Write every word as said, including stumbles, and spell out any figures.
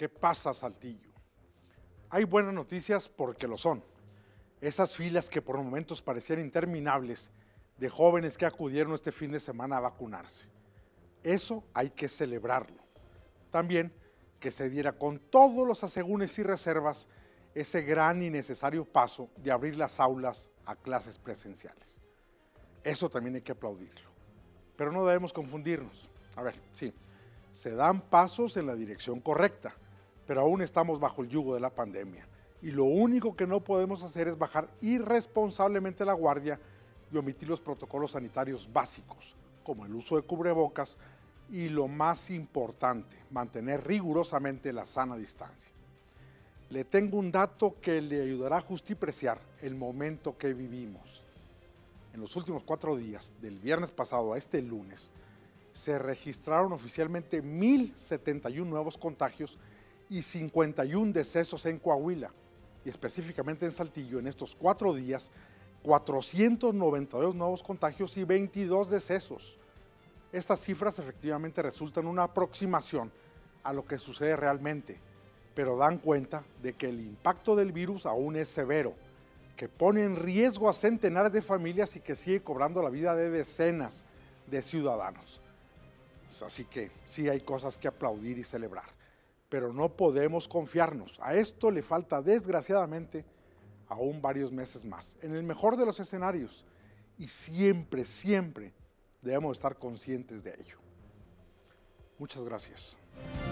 ¿Qué pasa, Saltillo? Hay buenas noticias porque lo son. Esas filas que por momentos parecían interminables de jóvenes que acudieron este fin de semana a vacunarse. Eso hay que celebrarlo. También que se diera con todos los asegúnes y reservas ese gran y necesario paso de abrir las aulas a clases presenciales. Eso también hay que aplaudirlo. Pero no debemos confundirnos. A ver, sí, se dan pasos en la dirección correcta, pero aún estamos bajo el yugo de la pandemia. Y lo único que no podemos hacer es bajar irresponsablemente la guardia y omitir los protocolos sanitarios básicos, como el uso de cubrebocas y, lo más importante, mantener rigurosamente la sana distancia. Le tengo un dato que le ayudará a justipreciar el momento que vivimos. En los últimos cuatro días, del viernes pasado a este lunes, se registraron oficialmente mil setenta y uno nuevos contagios y cincuenta y uno decesos en Coahuila, y específicamente en Saltillo, en estos cuatro días, cuatrocientos noventa y dos nuevos contagios y veintidós decesos. Estas cifras efectivamente resultan una aproximación a lo que sucede realmente, pero dan cuenta de que el impacto del virus aún es severo, que pone en riesgo a centenares de familias y que sigue cobrando la vida de decenas de ciudadanos. Así que sí hay cosas que aplaudir y celebrar, pero no podemos confiarnos. A esto le falta, desgraciadamente, aún varios meses más, en el mejor de los escenarios, y siempre, siempre debemos estar conscientes de ello. Muchas gracias.